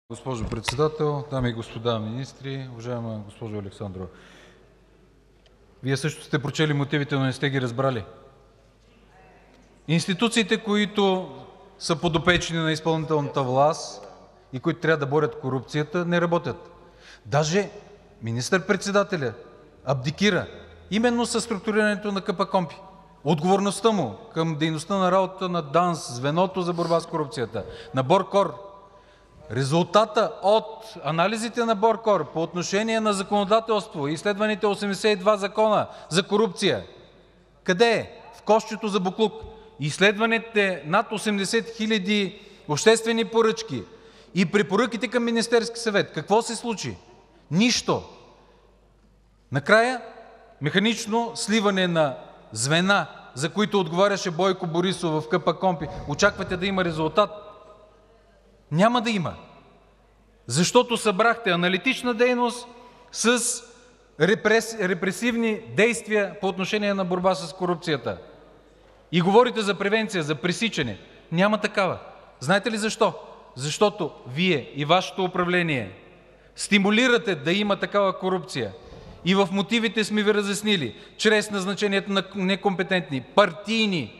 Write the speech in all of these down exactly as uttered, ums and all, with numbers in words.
Госпожо Председател, дами и господа министри! Уважаема госпожо Александрова, Вие също сте прочели мотивите, но не сте ги разбрали. Институциите, които са подопечни на изпълнителната власт и които трябва да борят корупцията, не работят. Даже министър-председателят абдикира именно със структурирането на КПКОНПИ. Отговорността му към дейността на работата на ДАНС, Звеното за борба с корупцията, на БОРКОР, резултатът от анализите на БОРКОР по отношение на законодателство и изследваните осемдесет и два закона за корупция, къде е? В кошчето за боклук. Изследваните над осемдесет хиляди обществени поръчки и препоръките към Министерския съвет. Какво се случи? Нищо! Накрая механично сливане на звена, за които отговаряше Бойко Борисов в КПКОНПИ. Очаквате да има резултат? Няма да има, защото събрахте аналитична дейност с репрес... репресивни действия по отношение на борба с корупцията и говорите за превенция, за пресичане. Няма такава. Знаете ли защо? Защото Вие и Вашето управление стимулирате да има такава корупция и в мотивите сме Ви разяснили чрез назначението на некомпетентни, партийни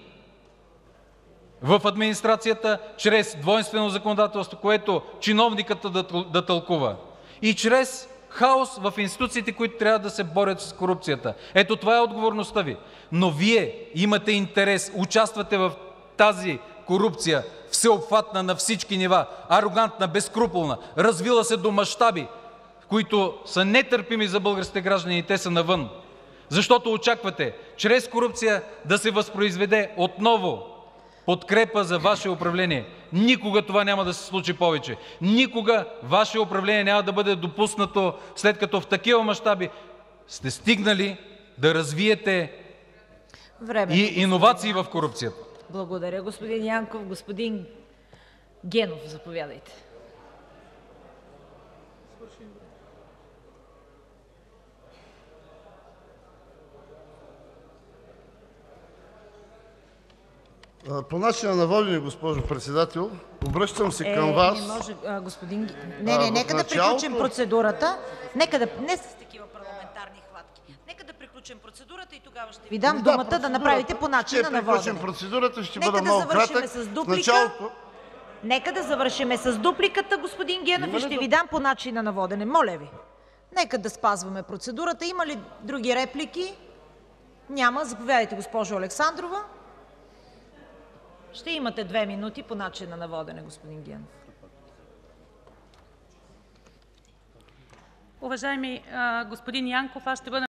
в администрацията, чрез двойнствено законодателство, което чиновникът да, да тълкува, и чрез хаос в институциите, които трябва да се борят с корупцията. Ето това е отговорността Ви. Но Вие имате интерес, участвате в тази корупция, всеобхватна на всички нива, арогантна, безскрупулна, развила се до мащаби, които са нетърпими за българските граждани, и те са навън. Защото очаквате чрез корупция да се възпроизведе отново подкрепа за Ваше управление. Никога това няма да се случи повече. Никога Ваше управление няма да бъде допуснато, след като в такива мащаби сте стигнали да развиете Време, и иновации в корупцията. Благодаря, господин Янков. Господин Генов, заповядайте. По начина на водене, госпожо Председател, обръщам се към е, Вас. Не може, а, господин... Не, не, нека да приключим процедурата. Нека да... Не с такива парламентарни хватки. Нека да приключим процедурата и тогава ще Ви дам Да, думата да направите по начина на водене. Ще приключим процедурата, ще Нека бъда да много завършим кратък. с В дуплика. началото... Нека да завършим с дупликата, господин Генов, и ще Ви дам по начина на водене. Моля Ви. Нека да спазваме процедурата. Има ли други реплики? Няма. Заповядайте, госпожо Александрова. Ще имате две минути по начина на водене, господин Генов. Уважаеми а, господин Янков, аз ще бъда